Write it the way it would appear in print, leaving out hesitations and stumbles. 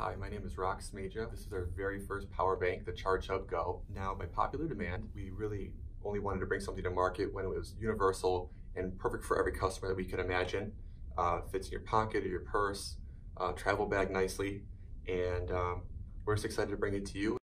Hi, my name is Rox Smeja. This is our very first power bank, the ChargeHubGO. Now, by popular demand, we really only wanted to bring something to market when it was universal and perfect for every customer that we could imagine. Fits in your pocket or your purse, travel bag nicely, and we're just excited to bring it to you.